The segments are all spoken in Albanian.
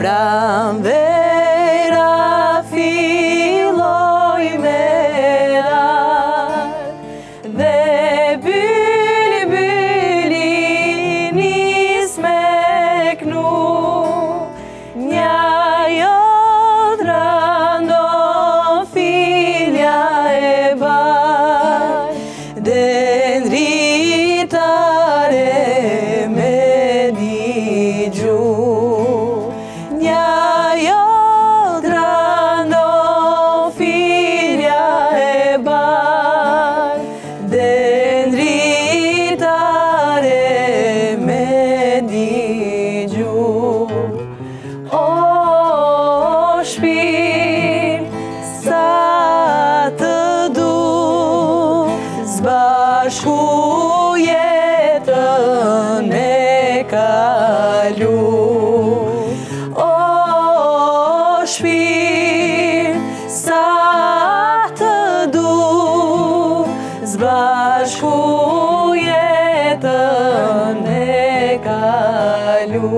pranvera filloj me ardh, dhe bylbuli nis me knu, nja jodra ndo filja e bar, dendritare me digju. Zbashku jetën e kalu, o shpirt, sa të du, zbashku jetën e kalu.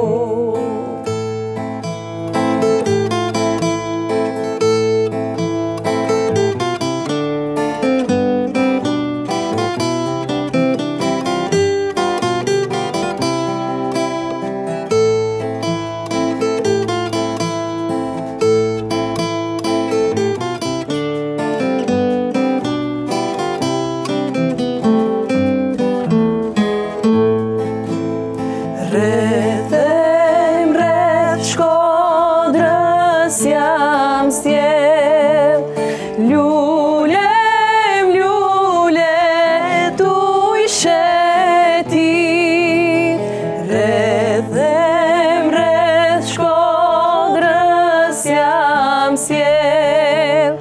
Rrethem rreth Shkodrës jam stjell, lulem lule tuj shetit. Rrethem rreth Shkodrës jam stjell,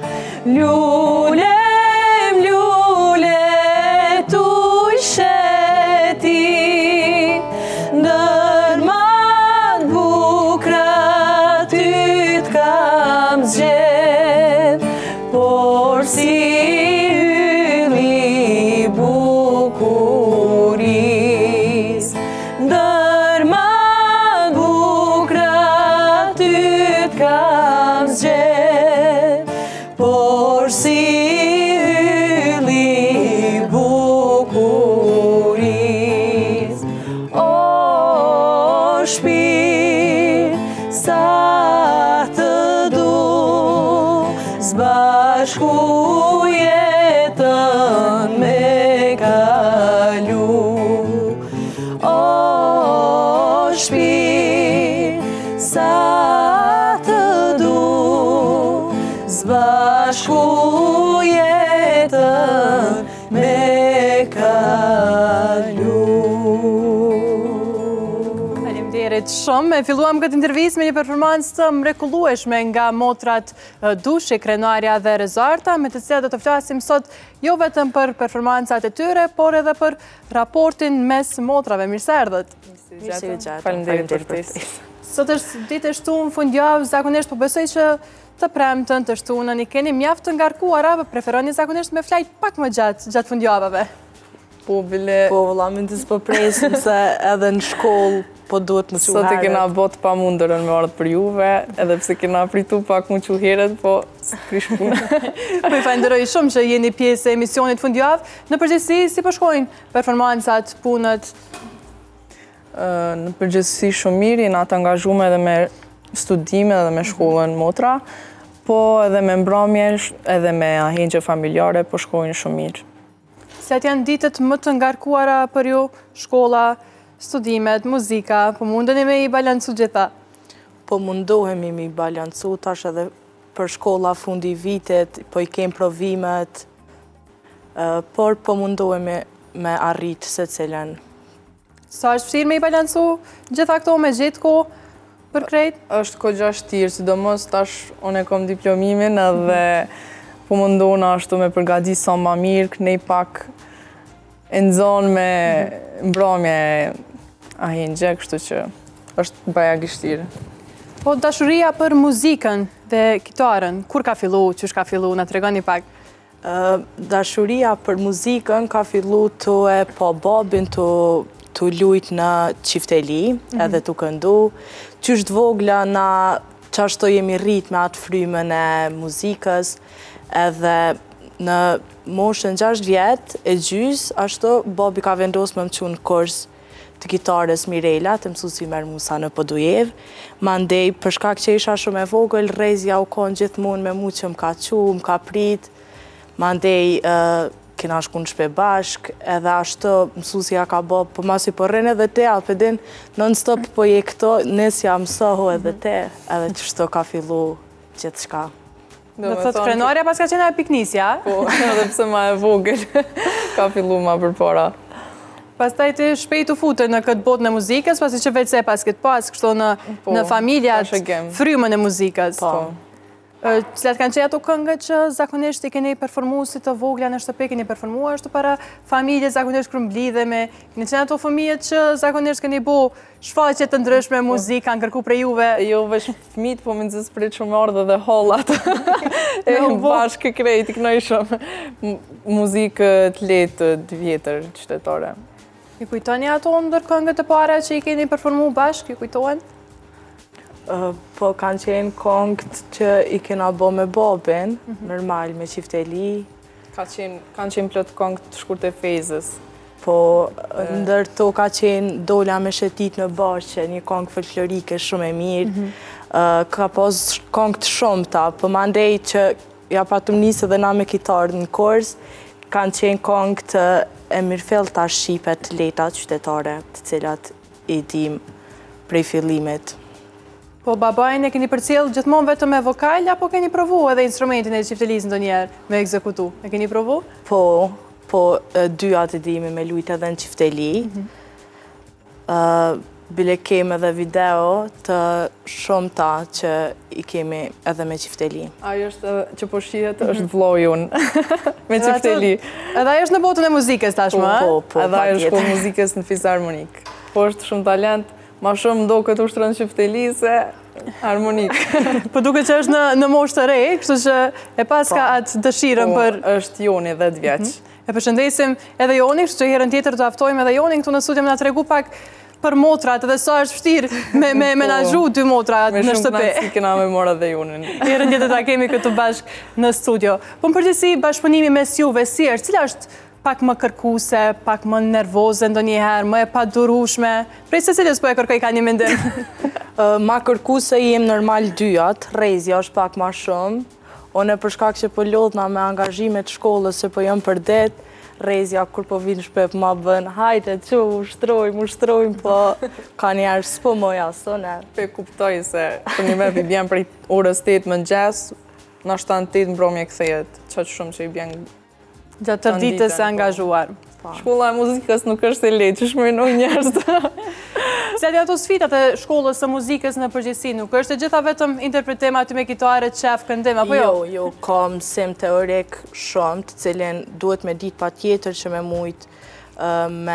lulem lule tuj shetit. Ndërmat bukra ty t'kam zgjedh, por si ylli bukuris. Ndërmat bukra ty t'kam zgjedh, por si ylli bukuris. Shpirt, sa të du, zbashku jetën me kalu. O shpirt, sa të du, zbashku jetën me kalu. Shumë, filluam këtë intervistë me një performancë të mrekullueshme nga motrat Dushi, Krenaria dhe Rezarta, me të cilat do të flasim sot jo vetëm për performancat e tyre, por edhe për raportin mes motrave. Mirë se erdhët. Mirë se u gjatë. Faleminderit për ftesën. Sot është ditë e shtunë, fundjavë, zakonisht po besoj që të premtën, të shtunën, i keni mjaft të ngarkuara, preferoni zakonisht me flajt pak më gjatë fundjavave. Po, bile... Po, vëllamin të s'po presim se edhe në shkollë po duhet më quheret. Sot e kena bot pa mundërën me ardhë për juve, edhe pse kena pritu pak më quheret, po prish punë. Po i falenderoj shumë që jeni pjesë e emisionit fundjavë. Në përgjithësi, si po shkojnë performancat, punët? Në përgjithësi shumë mirë, jena të angazhume edhe me studime edhe me shkollën motra, po edhe me mbrëmje edhe me ahengje familjare, po shkojnë shumë mirë. Se atë janë ditët më të ngarkuara për ju, shkolla, studimet, muzika, po mundeni me i balancu gjitha? Po mundohemi me i balancu, tash edhe për shkolla fundi vitet, po i kem provimet, por po mundohemi me arrit se cilën. Sa është vështirë me i balancu gjitha këto me gjithë ko për krejt? Është kogja shtirë, sidomos tash unë e kom diplomimin edhe po mundohna ashtu me përgati sa ma mirë, kënej pak e nëzon me mbrëmje ahengje, kështu që është baja gishtirë. Po dashuria për muzikën dhe kitarën, kur ka fillu, qysh ka fillu, na tregoni pak? Dashuria për muzikën ka fillu të e po babin të të lujt në qifteli, edhe të këndu. Qysht vogla na qashto jemi rrit me atë frymën e muzikës, edhe në moshën 6 vjetë e gjys, ashtu babi ka vendos me më qunë kurs të gitarës Mirela, të mësusi Mermusa në Podujev. Mandej, për shkak që isha shumë e vogël, Rezja u konë gjithmonë me mu që më ka më ka prit. Mandej, kena shku në shpe bashk, edhe ashtu mësusja ka bo, për masi për rrën edhe te, alpedin, non-stop po je këto, nësja mësohu edhe te, edhe që shto ka fillu gjithë shka. Do të thotë krenuarja pas ka qenë e piknisja? Po, edhe pse ma e vogël, ka fillu ma për para. Pastaj të shpejt u fute në këtë botë në muzikës, pasi që veç se pas këtë pas, kështu në familjat frymën e muzikës. Cilat kanë qenë ato këngët që zakonisht i keni performu si të vogla në shtëpi, keni performuar ashtu para familje, zakonisht kërë mblidhe me, keni qenë ato fëmijët që zakonisht keni bo shfaqje të ndryshme muzikë, kanë kërku prej juve? Jo, vesh fëmijët, po më nëzës për që më ardhe dhe hallat. E bashkë krejt, i kënojshëm muzikë të letë të vjetër qytetare. I kujtoni ato ndër këngët e para që i keni performu bashkë, i kujtojnë? Po kanë qenë këngët që i kena bo me babin, normal, me qifteli. Kanë qenë plot këngët të shkurt e Fejzës. Po ndër to ka qenë Dola me shetit në bashkë, një këngë folklorike shumë e mirë. Ka pos këngët shumë ta, po mandej që ja patum nisë dhe na me kitarë në kurs, kanë qenë këngët e mirëfillta shqipe të leta qytetare, të cilat i dim prej fillimit. Po babajnë e keni përcjell gjithmonë vetëm me vokal, apo keni provu edhe instrumentin e qiftelisë ndonjëherë me ekzekutu? E keni provu? Po dyat e dimi me lujt edhe në qifteli. Bile kemi edhe video të shumëta që i kemi edhe me qifteli. Ajo është që po shihet është vlloi unë me qifteli. Edhe ajo është në botën e muzikës tashmë, Po, edhe ajo është shkollë muzikës në Fisharmonik. Po është shumë talent, ma shumë do këtë ushtërën qifteli se harmonik. Po duke që është në moshë të re, kështu që e pas ka atë dëshirën për... është Joni 10 vjeç. E përshëndesim edhe Joni, kështu që herën tjetër të aftojmë edhe Joni, këtu në studio më nga tregu pak për motrat, edhe sa është vështirë me menazhu 2 motra në shtëpi. Me shumë kënaqësi kena me mora dhe Jonin. Herën tjetër ta kemi këtu bashk në studio. Po në përgjithësi bashkëpunimi mes juve si është, cila është pak më kërkuse, pak më nervoze ndonjëherë, më e padurueshme? Prej se cilës po e kërkoj ka një mendim? Ma kërkuse jem normal dyat, Rezja është pak ma shumë. One për shkak që po lodhna me angazhimet shkollës se po jam për det, Rezja kur po vinë shpep ma bën, hajte që ushtrojmë, po ka njerë s'po moja sone. Pe kuptoj se për një me vjen prej orës 8 mëngjes, në 7-8 mbromje kthehet, që shumë që i bjen gjatë tërë ditës e angazhuar. Shkolla e muzikës nuk është e lehtë, që shmërinoj njerëz. Cilat janë ato sfidat e shkollës së muzikës në përgjithësi? Nuk është e gjitha vetëm interpretim aty me kitare, qef, këndim, apo jo? Jo, ka mësim teorik shumë, të cilin duhet me ditë patjetër që me mujtë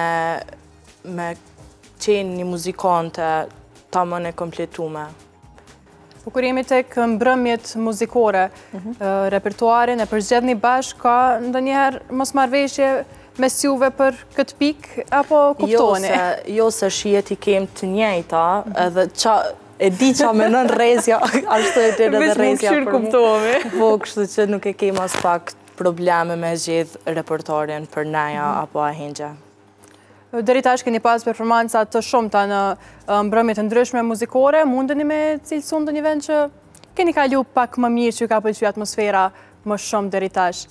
me qenë një muzikante tamam e kompletume. Po kur jemi tek mbrëmjet muzikore, repertuarin e përzgjedhni bashkë, ka ndonjëherë mosmarrëveshje mes juve për këtë pikë, apo kuptoni? Jo se shihet i kem të njëjta, edhe e di qa menon Rezja, ashtu e tërë edhe Rezja për mu. Po, kështu që nuk e kem as pak probleme me zgjedh repertorin për neja apo ahengja. Deri tash keni pas performanca të shumta në mbrëmje të ndryshme muzikore, mundeni me cilësu ndonjë vend që keni kalu pak më mirë që ka pëlqyer atmosfera më shumë deri tash?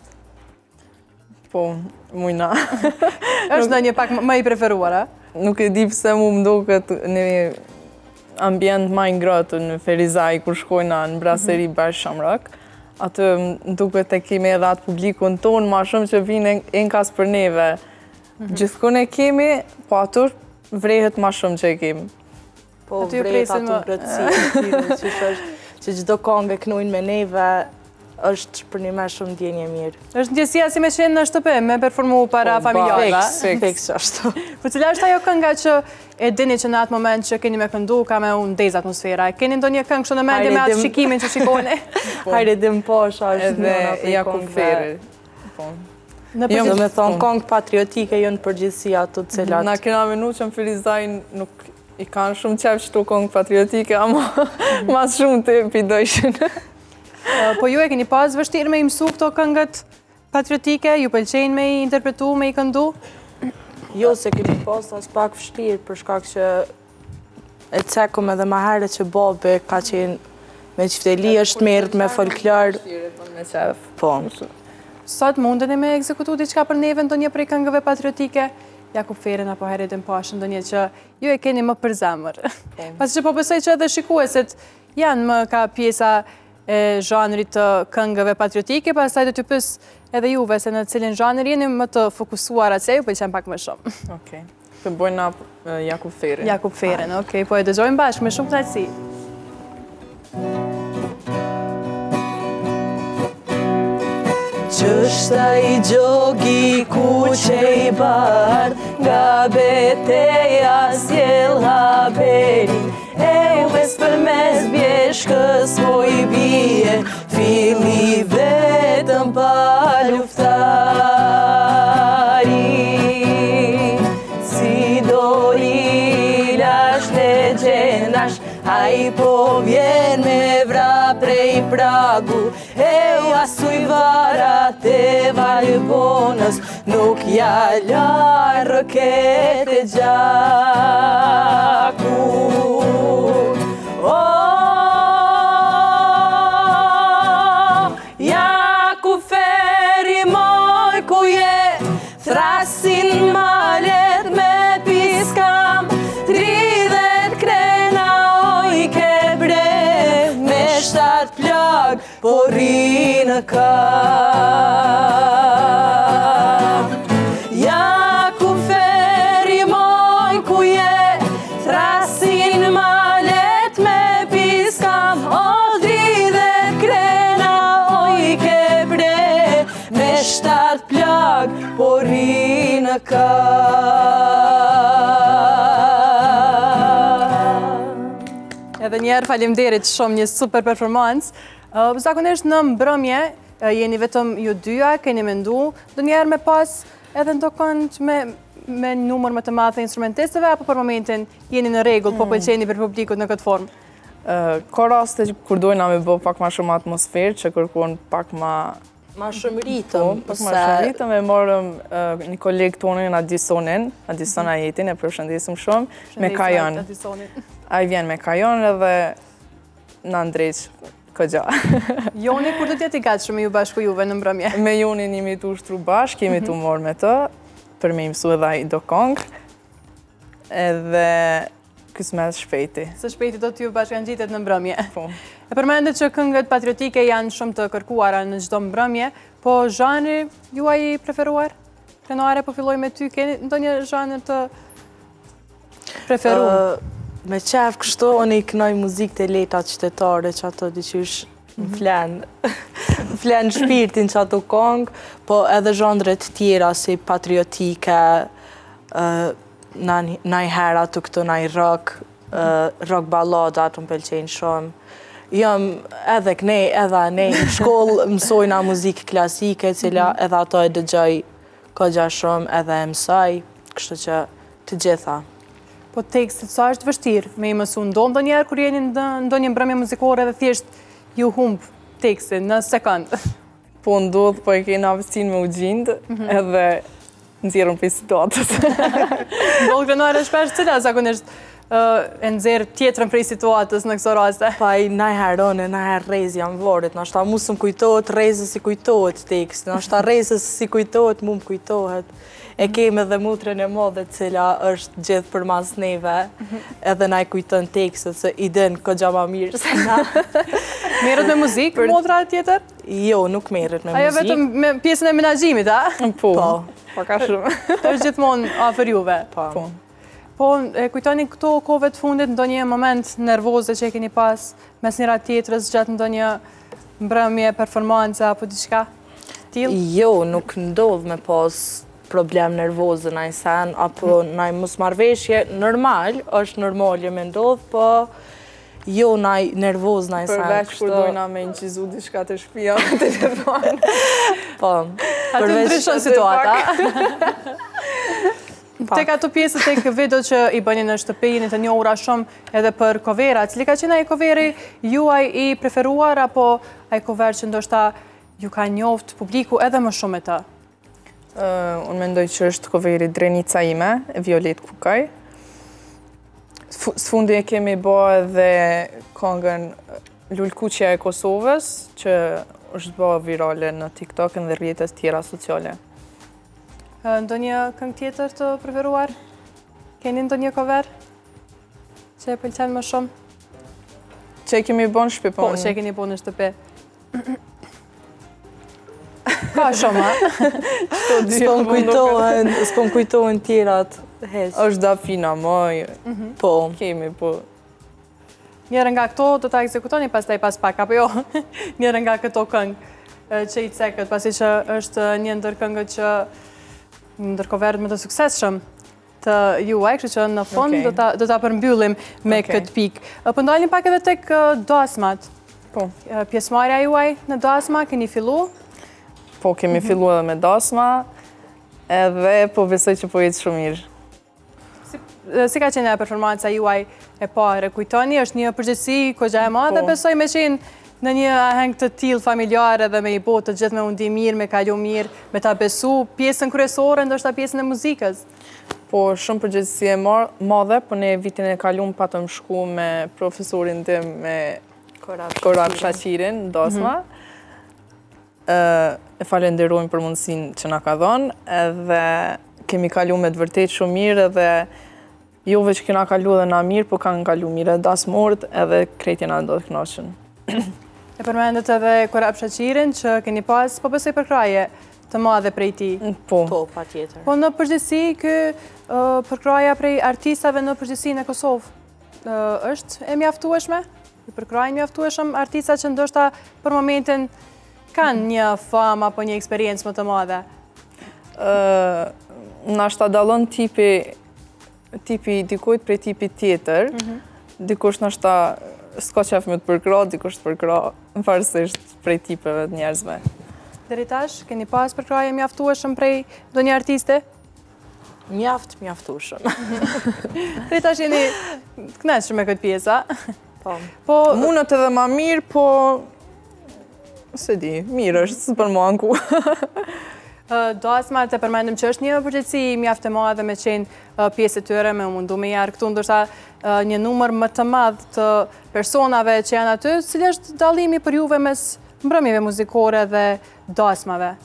Po, mujna. Është ndonjë pak më i preferuar, a? Nuk e di pse mu më duket në ambient më i ngrohtë në Ferizaj kur shkojna në braseri Bash Shamrock. Atë më duket e kemi edhe atë publikun tonë, ma shumë që vinë enkas për neve. Gjithkun e kemi, po atur vrehet ma shumë që e kemi. Po vrehet atë mbrëtësi, që gjithdo këngë e knujnë me neve, është për një me shumë ndjenje mirë. Është ndjesia si me qenë në shtëpi, me performu para familjarëve? Fiks ashtu. Po cila është ajo kënga që e dini që në atë moment që keni me këndu, ka me unë ndezë atmosfera? Keni ndonjë këngë kështu në mendje me atë shikimin që shikoni? Hajde dim posha është edhe Jakub Feri. Do me thonë këngë patriotike jo në përgjithësi ato cilat. Na kena menu që në Filizaj nuk i kanë shumë qef që të këngë patriotike, ama mas shumë të pidojshin. Po ju e keni pas vështirë me i mësu këto këngët patriotike? Ju pëlqejnë me i interpretu, me i këndu? Jo, se kemi pas as pak vështirë, për shkak që e cekum edhe ma herët që babi ka qenë me Çifteli është merret me folklor. Me qef. Po. Sot mundeni me ekzekutu diçka për neve ndonjë prej këngëve patriotike? Jakub Ferën apo Heredin Pashën, ndonjë që ju e keni më për zemër. Pasi që po besoj që edhe shikuesit janë më ka pjesa e zhanrit të këngëve patriotike, pastaj do t'ju pyes edhe juve se në cilin zhanër jeni më të fokusuar atje, ju pëlqen pak më shumë. Okej. Të bojnë na Jakub Ferën. Jakub Ferën, okej, po e dëgjojmë bashkë me shumë kënaqësi. Qështa i gjogi ku që i bardh, nga beteja s'jel haberin, e u mes për mes bjeshkës po i bie, fili vetëm pa luftari. Si do i lash legendash, a i po vjen me vra prej pragu, e u asuj varat e valbonës, nuk ja laj rëket e gjaku. Jakub Feri moj ku je, thrasin malet me piskam, 30 krena oj ke bre, me 7 plag, po rinë kam. Jakub Feri moj ku je, thrasin malet me piskam, o 30 krena oj ke bre, me 7 plag, po rinë kam. Edhe njerë faleminderit shumë, një super performance. Zakonisht në mbrëmje, jeni vetëm ju dyja, keni mendu, do njerë me pas edhe ndokon me numër më të madh të instrumentistëve, apo për momentin jeni në rregull, po pëlqeni për publikut në këtë formë? Ka raste që kur dojna me bë pak ma shumë atmosferë, që kërkon pak ma shumë ritëm. Pak ma shumë ritëm, e morëm një kolegë tonin, Adisonin, Adison Ajetin, e përshëndesim shumë, me kajon. A i vjen me kajon edhe në ndreq këgja. Joni, kur do t'jeti gatshëm me ju bashku juve në mbrëmje? Me Jonin jemi të ushtru bashkë, jemi të morë me të, për me imësu edhe i do kongë, edhe kësmet shpejti. Së shpejti do t'ju bashkangjitet në mbrëmje. Po. E përmendet që këngët patriotike janë shumë të kërkuara në çdo mbrëmje, po zhanri juaj i preferuar? Krenuare, po filloj me ty, keni ndonjë zhanër të preferuar? Me qef kështu, unë i kënoj muzikë të leta qytetare që ato diqysh më flenë shpirtin që ato kongë, po edhe zhandret tjera si patriotike, najhera të këto naj rock balladat më pëlqejnë shumë. Jam edhe kënej, edhe ne në shkollë mësojna muzikë klasike, cila edhe ato e dëgjoj këgja shumë edhe e mësoj, kështu që të gjitha. Po tekstit, sa është vështirë me i mësu? Ndonjë njerë kur jeni ndonjë mbrëmje muzikore dhe thjesht ju humbë tekstin në sekundë? Po ndodhë, po e kena avësin me u gjindë, edhe nëzirën për situatës. Ndodhë krenuar e shpesh, cila zakonisht e nëzirë tjetërën prej situatës në këso raste? Pa i najherone, najher rezi jam vorit, nështë ta musëm kujtohet, rezës si kujtohet tekstin, nështë ta rezës si kujtohet, mu më kujtohet. E kemi edhe mutrën e modhe cila është gjithë për mas neve, edhe na i kujtën tekstet, se i den këgja ma mirë se na. Merët me muzikë, motra tjetër? Jo, nuk merët me muzikë. Ajo vetëm me pjesën e menaxhimit, a? Po, ka shumë. Të është gjithmonë afër juve? Po. Po, kujtoni këto kohëve të fundit, ndonjë moment nervoze që e keni pas mes njëra tjetrës gjatë ndonjë mbrëmje, performance, apo diçka tillë? Jo, nuk ndodh me pas problem nervozë në i sen, apo në i mosmarrveshje, normal, është normal jo me ndodhë, po jo nervoz naj sen. Përveç kur dojna me incizu diçka të shtëpia në telefon. Po. Aty ndryshon situata. Tek ato pjesët tek video që i bëni në shtëpi, jeni të njohura shumë edhe për kovera. Cili ka qenë ai koveri juaj i preferuar apo ai kover që ndoshta ju ka njoft publiku edhe më shumë me të? Unë mendoj që është koveri Drenica ime, e Violet Kukaj. Së fundi e kemi bë edhe këngën Lulkuqja e Kosovës, që është bë virale në TikTok dhe rrjetet tjera sociale. Ndonjë këngë tjetër të preferuar? Keni ndonjë cover që e pëlqen më shumë? Që e kemi bën në shtëpi, Po, që e keni bën në shtëpi. Ka shumë, a? S'pon kujtohen tjerat. Është Dafina, moj. Po. Kemi, po. Njërë nga këto do ta ekzekutoni pastaj pas pak, apo jo? Njërë nga këto këngë që i cekët, pasi që është një ndër këngët që ndërkoverët më të suksesshëm të juaj, kështu që në fund do ta përmbyllim me këtë pikë. Po ndalim pak edhe tek dasmat. Po. Pjesëmarrja juaj në dasma, keni fillu? Po, kemi fillu edhe me dasma, edhe po besoj që po jetë shumë mirë. Si ka qenë performanca juaj e parë? Kujtoni, është një përgjithësi kogja e madhe, besoj me qenë në një aheng të tillë familjare dhe me i botë të gjithë me undi mirë, me kalu mirë, me ta besu pjesën kryesore, ndoshta pjesën e muzikës. Po, shumë përgjithësi e madhe, po ne vitin e kalum patëm shku me profesorin tim me Korab Shaqirin, dasma. E falenderojmë për mundësinë që na ka dhënë, edhe kemi kalu me të vërtet shumë mirë, edhe jo veç kena kalu edhe na mirë, po kanë kalu mirë edhe dasmorët, edhe krejt jena do të kënaqur. E përmendet edhe Korab Shaqirin që keni pas, po besoj përkraje të madhe prej ti. Po, patjetër. Po në përgjithësi, përkraja prej artistave në përgjithësi në Kosovë është e mjaftueshme? I përkrajnë mjaftueshëm artista që ndoshta për momentin kanë një famë apo një eksperiencë më të madhe? Nashta dallon tipi dikujt prej tipit tjetër. Dikush nashta s'ka qef me të përkra, dikush të përkra, varësisht prej tipeve të njerëzve. Deri tash, keni pas përkraje mjaftueshëm prej ndonjë artiste? Mjaftueshëm. Deri tash jeni të kënaqur me këtë pjesa. Po. Mundet edhe ma mirë, po se di, mirë është, së për mua nku. Dasmat e përmendim që është një përgjithësi mjaft e madhe me qenë pjesë e tyre, me mundu me jarë këtu, ndoshta një numër më të madh të personave që janë aty, cili është dallimi për juve mes mbrëmjeve muzikore dhe dasmave?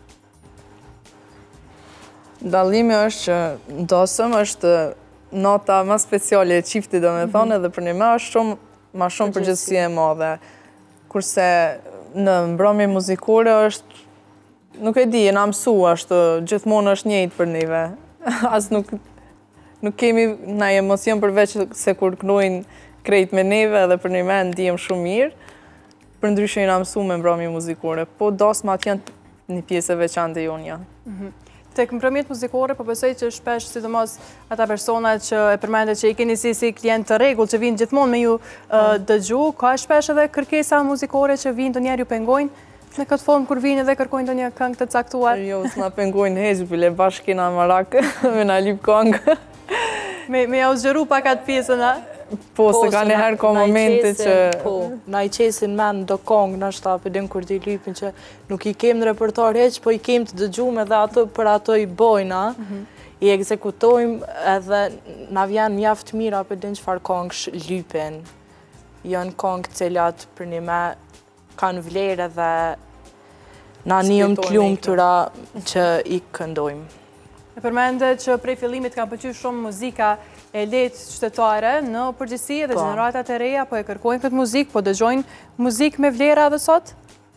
Dallimi është që dasëm është nota më speciale e çiftit, domethënë, edhe për ne është ma shumë përgjithësi e madhe. Kurse në mbrëmje muzikore është, nuk e di, e na mësu është, gjithmonë është njëjtë për neve. As nuk kemi na emocion përveç se kur kënojnë krejt me neve edhe për neve ndihem shumë mirë. Për ndryshe i na mësu me mbrëmje muzikore, po dasmat janë një pjesë e veçantë e jonja. Tek mbrëmjet muzikore, po besoj që shpesh, sidomos ata persona që e përmendet që i keni si klient të rregull që vinë gjithmonë me ju dëgju, ka shpesh edhe kërkesa muzikore që vinë ndonjëherë ju pengojnë në këtë formë kur vinë edhe kërkojnë ndonjë këngë të caktuar? Jo, s'na pengojnë heq, bile bashkë kena marak me na lip këngë. Me ja u zgjeru pak atë pjesën, a? Po, se ka njëherë ka momente që... Po, na i qesin men do kongë, nështë përdin kur t'i lypin që nuk i kem në repertar heq, po i kem të dëgjume dhe ato për ato i bojna, i ekzekutojmë edhe na vjen mjaft mira përdin qëfar kongësh lypin. Janë kongë cilat për një me kanë vlerë dhe na njëm t'lumë tëra që i këndojmë. E përmendet që prej fillimit ka pëlqyer shumë muzika e lehtë qytetare në përgjithësi dhe gjeneratat e reja po e kërkojnë këtë muzikë, po dëgjojnë muzikë me vlera edhe sot?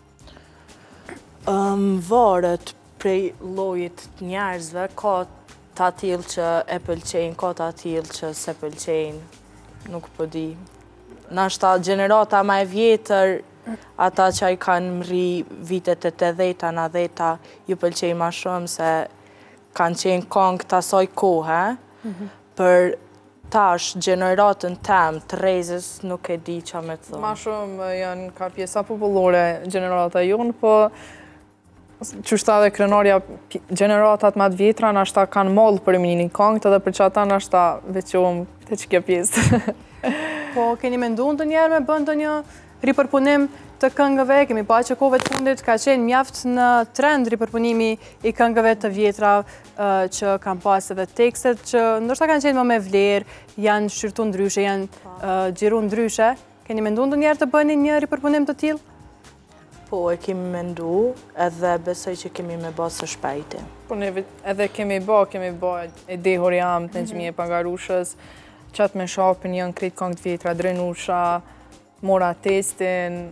Varet prej llojit të njerëzve, ka ta tillë që e pëlqejnë, ka ta tillë që se pëlqejnë, nuk po di. Nashta gjenerata më e vjetër, ata që i kanë mri vitet e 80-ta, 90-ta, ju pëlqejnë më shumë se kanë qenë kongë të asaj kohe, për tash gjeneratën tem të Rezës nuk e di qa me thënë. Ma shumë janë ka pjesa popullore gjenerata jonë, po qështa dhe krenarja gjeneratat ma të vjetra nashta kanë mollë për një këngët edhe për që ata nashta veqohëm të që kjo pjesë. Po, keni mendu në të njerë me bënd të një ripërpunim të këngëve, kemi pa që kove të fundit ka qenë mjaft në trend ripërpunimi i këngëve të vjetra që kanë pas edhe tekstet që ndoshta kanë qenë më me vlerë, janë shqyrtu ndryshe, janë gjiru ndryshe. Keni mendu në të njerë të bëni një ripërpunim të tillë? Po, e kemi mendu edhe besoj që kemi me bë së shpejti. Po neve edhe kemi bë e dehur jam të në gjmije Pangarushës, qatë me shopin janë krejt këngët vjetra, Drenusha, mora testin,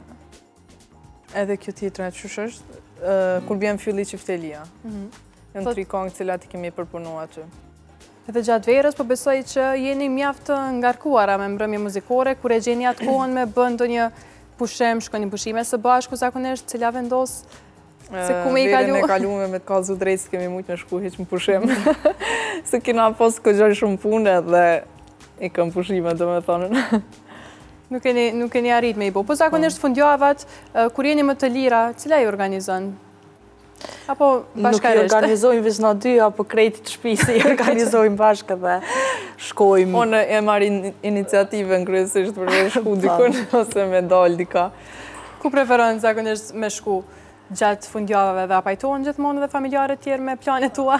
edhe kjo tjetra qysh është, kur bjem fylli qiftelia. Janë 3 këngë cilat i kemi përpunu aty. Edhe gjatë verës, po besoj që jeni mjaft ngarkuara me mbrëmje muzikore, kur e gjeni atë kohën me bënd një pushim, shkoni pushime së bashku zakonisht, cila vendos, se ku me i kalu? Verën e kalume me të kalzu drejt, s'kemi mujt me shku heq më pushim. Se kina pos këgjoj shumë punë dhe i këm pushime, dhe me thonën. Nuk keni arrit me i bo. Po zakonisht fundjavat, kur jeni më të lira, cila i organizon? Apo bashkarisht? Nuk i organizojmë vizë në 2, apo krejti të shpisi i organizojmë bashkë dhe shkojmë. Unë e marrin iniciative në kryesisht për me shku dikun, ose me dal dika. Ku preferon zakonisht me shku gjatë fundjavave dhe apajtojnë gjithmonë dhe familjarët tjerë me planet tua?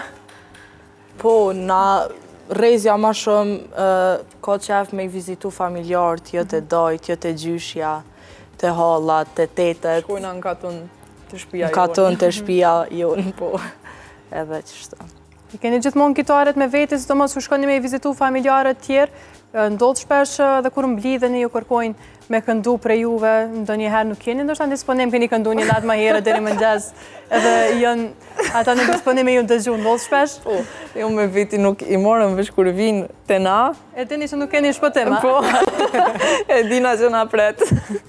Po, na Rezja ma shumë ka qef me i vizitu familjarët, jo të dojt, jo të gjyshja, të hallat, të tetet. Shkojna në katun të shpia jonë. Në katun të shpia jonë, po, edhe qështu. I keni gjithmonë kitarët me veti, së të mos u shkoni me i vizitu familjarët tjerë, ndodhë shpesh dhe kur mblidheni ju kërkojnë me këndu prej juve, ndo njëherë nuk keni, ndoshta në disponim keni këndu një natë ma herë deri më ngjes, edhe janë ata në disponim e ju dëgju, ndodhë shpesh? Po, jo me veti nuk i morëm veç kur vinë të na. E dini që nuk keni shpëtim, a? Po, e dina që na pret.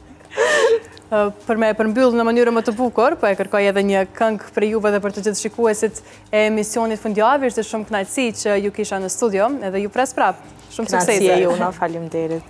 Për me përmbyll në mënyrë më të bukur, po e kërkoj edhe një këngë për juve dhe për të gjithë shikuesit e emisionit fundjavë, ishte shumë kënaqësi që ju kisha në studio, edhe ju pres prap. Shumë suksese. Kënaqësi e jona, faleminderit.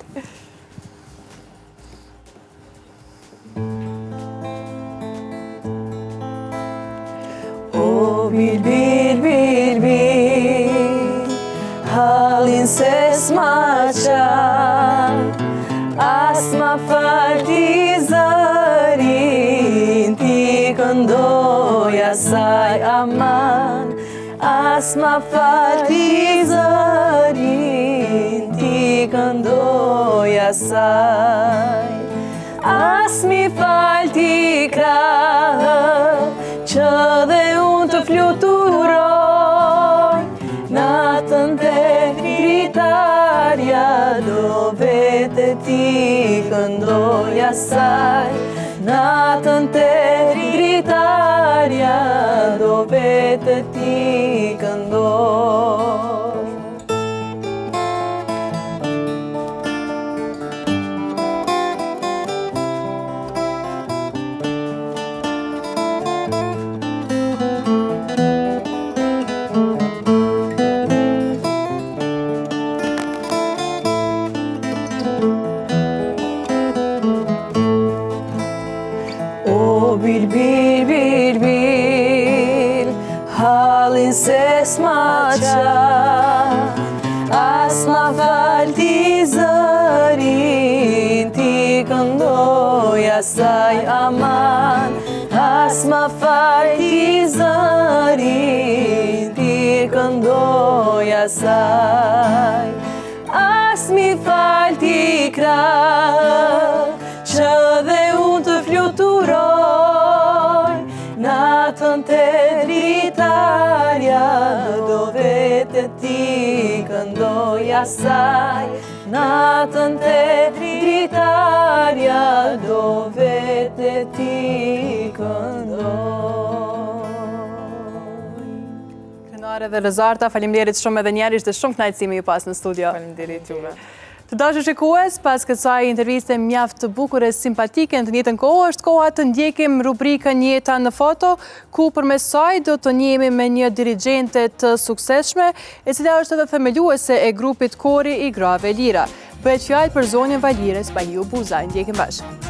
O bil, bil, bil, bil, halin se s'ma qa, as ma fal ti zërin, ti këndoja saj aman, as ma fal ti zërin, ti këndoja saj, as mi fal ti krahë, që dhe unë të fluturoj, natën të gritarja, do vete ti këndoja saj, natën të gritarja, do vete ti këndoj. Bil, bil, bil, bil, halin se s'ma qa, as ma fal ti zërin, ti këndoja saj aman, as ma fal ti zërin, ti këndoja saj, as mi fal ti krah, që dhe unë të fluturoj, natën të dritarja, do vete ti këndoja saj, natën të dritarja, do vete ti këndoj. Krenare dhe Rezarta, faleminderit shumë edhe njerë, ishte shumë kënaqësi me ju pas në studio. Faleminderit juve. Të dashur shikues, pas kësaj interviste mjaft të bukure, simpatike, në të njëjtën kohë është koha të ndjekim rubrikën Jeta në foto, ku përmes saj do të njihemi me një dirigjente të suksesshme, e cila është edhe themeluese e grupit Kori i grave lira. Bëhet fjalë për zonën Valires Baliu Buza. Ndjekim bashkë.